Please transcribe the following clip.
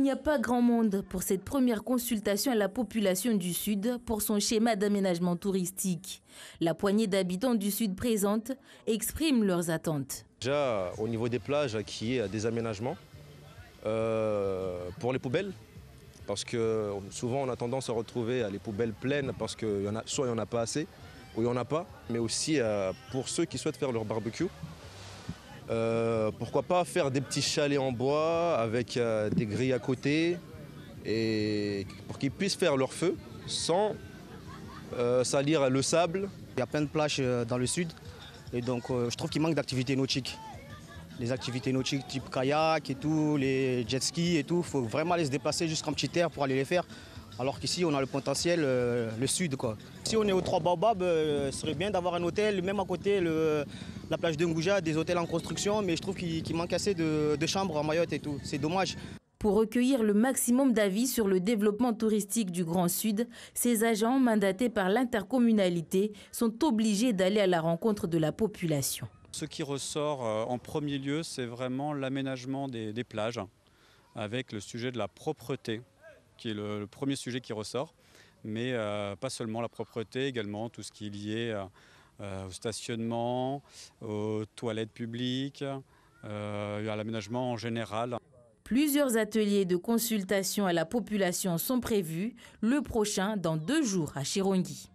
n'y a pas grand monde pour cette première consultation à la population du Sud pour son schéma d'aménagement touristique. La poignée d'habitants du Sud présente exprime leurs attentes. Déjà, au niveau des plages, qu'il y ait des aménagements pour les poubelles. Parce que souvent, on a tendance à retrouver les poubelles pleines parce que soit il n'y en a pas assez, ou il n'y en a pas. Mais aussi pour ceux qui souhaitent faire leur barbecue. Pourquoi pas faire des petits chalets en bois avec des grilles à côté et pour qu'ils puissent faire leur feu sans salir le sable. Il y a plein de plages dans le sud et donc je trouve qu'il manque d'activités nautiques. Les activités nautiques type kayak et tout, les jet skis et tout, il faut vraiment aller se déplacer jusqu'en petite terre pour aller les faire. Alors qu'ici, on a le potentiel, le sud, quoi. Si on est aux Trois Baobabs, ce serait bien d'avoir un hôtel, même à côté, la plage de Ngouja, des hôtels en construction, mais je trouve qu'il manque assez de chambres à Mayotte et tout. C'est dommage. Pour recueillir le maximum d'avis sur le développement touristique du Grand Sud, ces agents, mandatés par l'intercommunalité, sont obligés d'aller à la rencontre de la population. Ce qui ressort en premier lieu, c'est vraiment l'aménagement des plages, avec le sujet de la propreté, qui est le premier sujet qui ressort, mais pas seulement la propreté, également tout ce qui est lié au stationnement, aux toilettes publiques, à l'aménagement en général. Plusieurs ateliers de consultation à la population sont prévus, le prochain dans 2 jours à Chirongui.